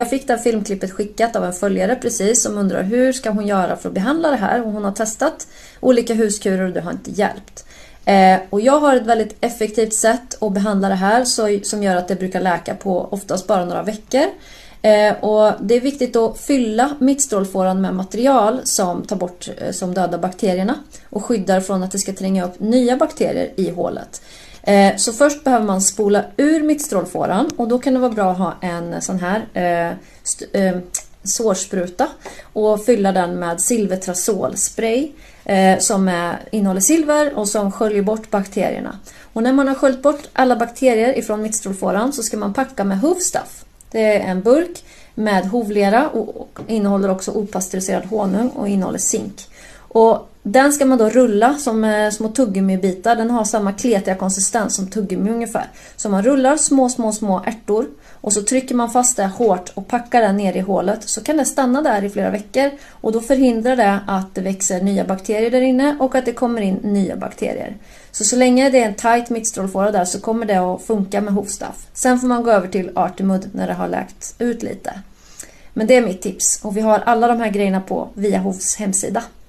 Jag fick det här filmklippet skickat av en följare precis som undrar hur ska hon göra för att behandla det här. Och hon har testat olika huskurer och det har inte hjälpt. Och jag har ett väldigt effektivt sätt att behandla det här som gör att det brukar läka på oftast bara några veckor. Och det är viktigt att fylla mittstrålfåran med material som tar bort som döda bakterierna och skyddar från att det ska tränga upp nya bakterier i hålet. Så först behöver man spola ur mittstrålfåran och då kan det vara bra att ha en sån här sårspruta och fylla den med silvertrasolspray som innehåller silver och som sköljer bort bakterierna. Och när man har sköljt bort alla bakterier ifrån mittstrålfåran så ska man packa med Hovstaff. Det är en burk med hovlera och innehåller också opastöriserad honung och innehåller zink. Och den ska man då rulla som små tuggummibitar. Den har samma kletiga konsistens som tuggummi ungefär. Så man rullar små ärtor och så trycker man fast det hårt och packar den ner i hålet. Så kan det stanna där i flera veckor och då förhindrar det att det växer nya bakterier där inne och att det kommer in nya bakterier. Så länge det är en tight mittstrålfåra där så kommer det att funka med Hovstaff. Sen får man gå över till Artemud när det har läkt ut lite. Men det är mitt tips och vi har alla de här grejerna på via Hovs hemsida.